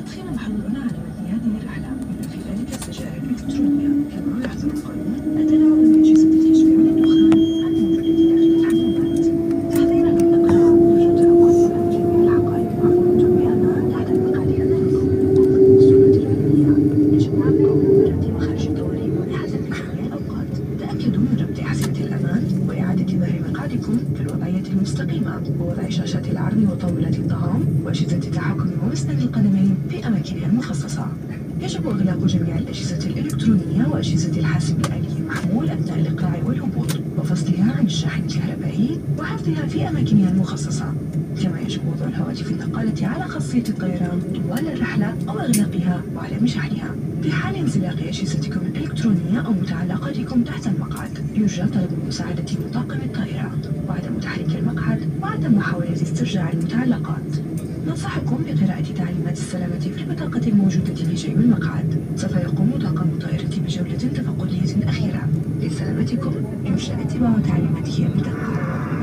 تدخين محظورون على متن هذه الرحلة بما في ذلك السجائر الإلكترونية. كما يحظر القانون التلاعب بأجهزة التشبيع للدخان عن المنفلت داخل الحمامات. تحذيرا للإقلاع، يرجى التوقف عن جميع الحقائب المعروضة بأمان تحت المقعد أمامكم وفق الصورة الأمامية. يجب القوم بربط مخارج الدوري واضحة لجميع الأوقات. تأكدوا من ربط أحزمة الأمان وإعادة ظهر مقعدكم في الوضعية المستقيمة ووضع شاشات العرض وطاولات الطعام وأجهزة التحكم ومسند القدمين في أماكنها المخصصة. يجب إغلاق جميع الأجهزة الإلكترونية وأجهزة الحاسب الآلي المحمول أثناء الإقلاع والهبوط وفصلها عن الشاحن الكهربائي وحفظها في أماكنها المخصصة. كما يجب وضع الهواتف النقالة على خاصية الطيران طوال الرحلة أو إغلاقها وعدم شحنها. في حال انزلاق أجهزتكم الإلكترونية أو متعلقاتكم تحت المقعد، يرجى طلب مساعدة طاقم الطائرة وعدم تحريك المقعد وعدم محاولة استرجاع المتعلقات. ننصحكم بقراءة تعليمات السلامة في البطاقة الموجودة في جيب المقعد. سوف يقوم طاقم الطائرة بجولة تفقدية أخيرة. لسلامتكم يرجى اتباع تعليماته بدقة.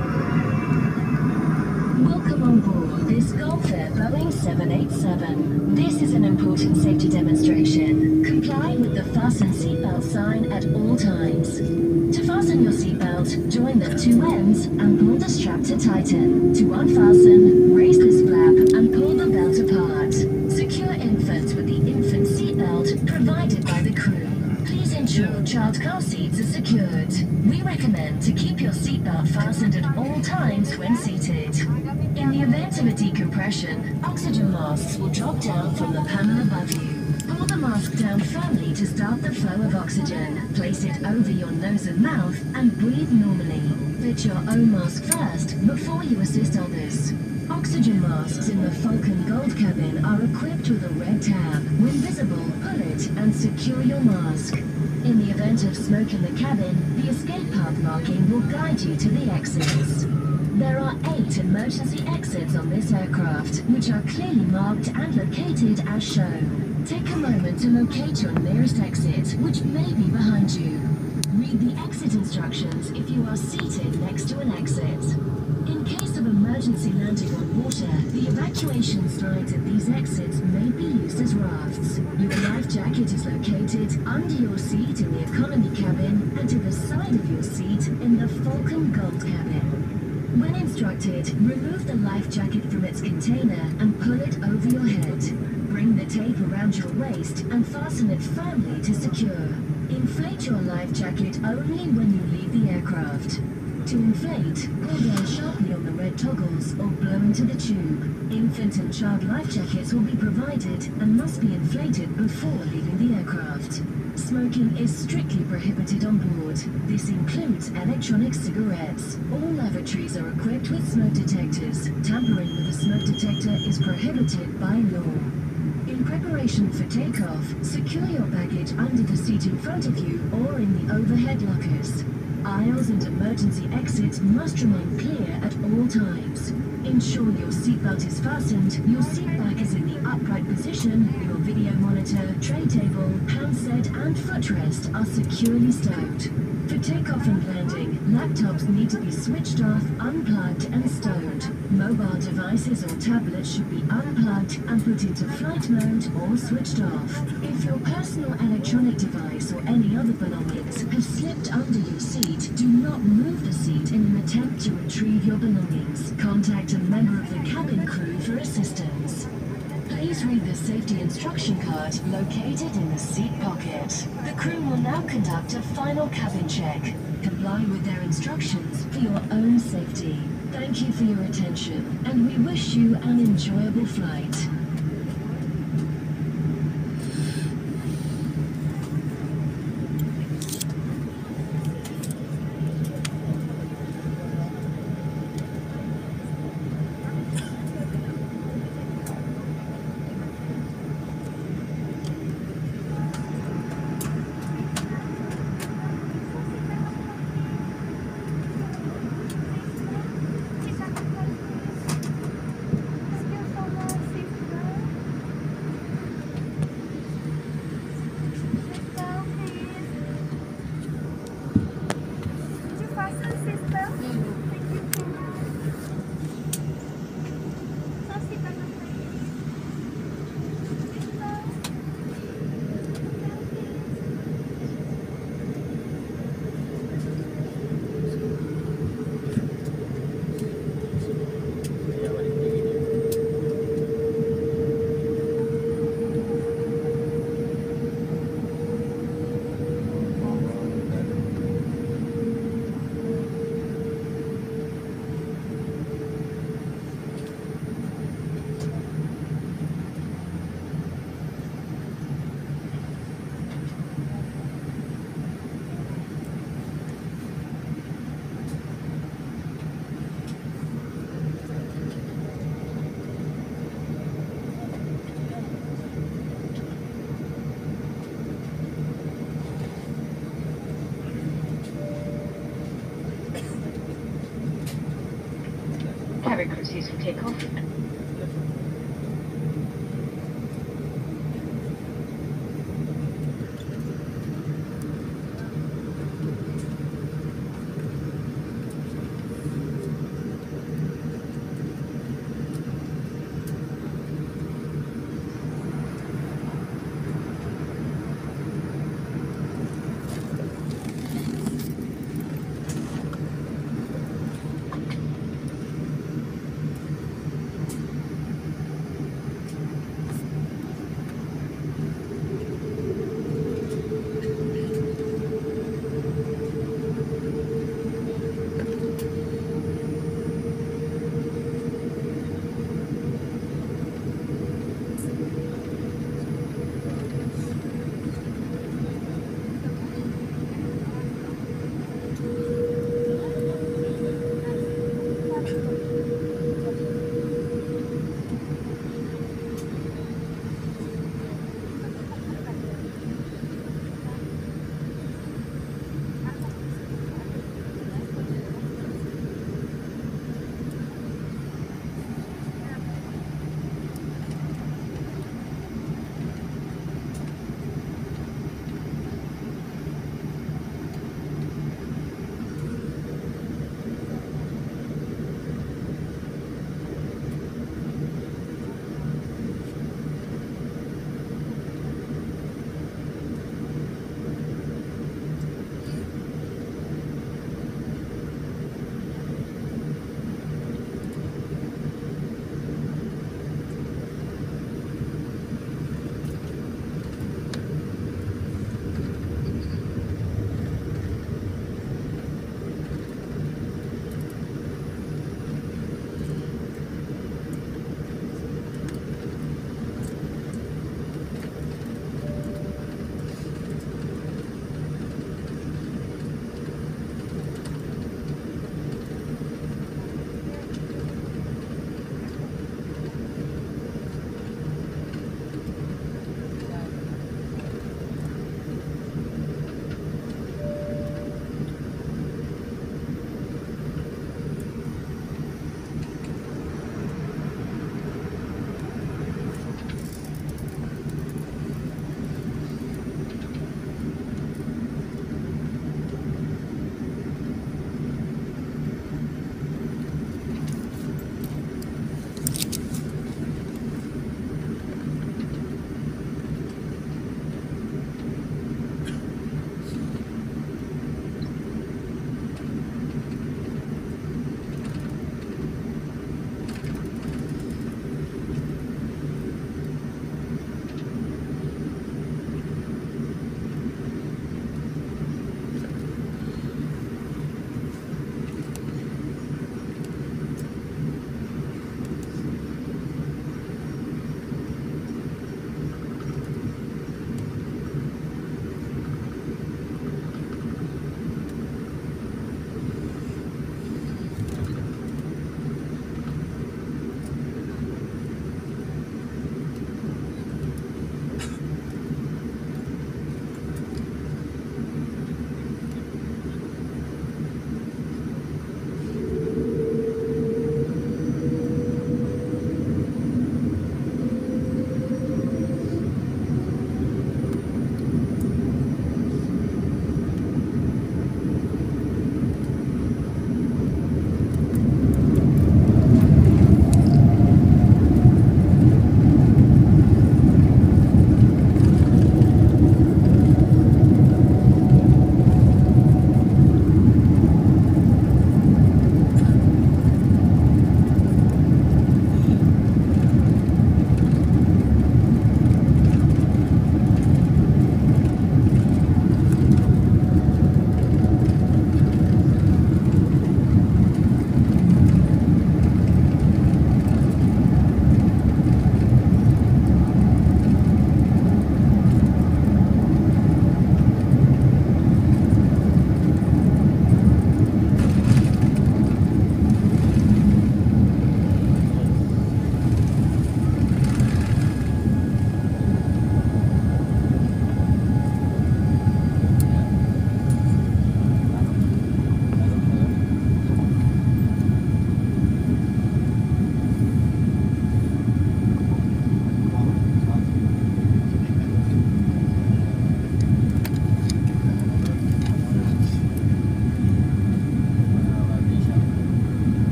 Welcome on board this Gulfair Boeing 787. This is an important safety demonstration. Comply with the fasten seatbelt sign at all times. To fasten your seatbelt, join the two ends and pull the strap to tighten. To unfasten, raise this flap and pull the belt apart. Secure infants with the infant seatbelt provided by the crew. Please ensure child car seats are secured. We recommend to keep your seatbelt fastened at all times when seated. In the event of a decompression, oxygen masks will drop down from the panel above you. Pull the mask down firmly to start the flow of oxygen. Place it over your nose and mouth and breathe normally. Fit your own mask first before you assist others. Oxygen masks in the Falcon Gold cabin are equipped with a red tab. When visible, pull it and secure your mask. In the event of smoke in the cabin, the escape path marking will guide you to the exits. There are 8 emergency exits on this aircraft, which are clearly marked and located as shown. Take a moment to locate your nearest exit, which may be behind you. Read the exit instructions if you are seated next to an exit. In case of emergency landing on water, the evacuation slides at these exits may be used as rafts. Your life jacket is located under your seat in the economy cabin and to the side of your seat in the Falcon Gold cabin. When instructed, remove the life jacket from its container and pull it over your head. Bring the tape around your waist and fasten it firmly to secure. Inflate your life jacket only when you leave the aircraft. To inflate, pull down sharply on the red toggles or blow into the tube. Infant and child life jackets will be provided and must be inflated before leaving the aircraft. Smoking is strictly prohibited on board. This includes electronic cigarettes. All lavatories are equipped with smoke detectors. Tampering with a smoke detector is prohibited by law. In preparation for takeoff, secure your baggage under the seat in front of you or in the overhead lockers. Aisles and emergency exits must remain clear at all times. Ensure your seatbelt is fastened, your seat back is in the upright position, your video monitor, tray table, handset and footrest are securely stowed. For takeoff and landing, laptops need to be switched off, unplugged and stowed. Mobile devices or tablets should be unplugged and put into flight mode or switched off. If your personal electronic device or any other belongings have slipped under your seat, do not move the seat in an attempt to retrieve your belongings. Contact a member of the cabin crew for assistance. Please read the safety instruction card located in the seat pocket. The crew will now conduct a final cabin check. Comply with their instructions for your own safety. Thank you for your attention, and we wish you an enjoyable flight. ready to take off.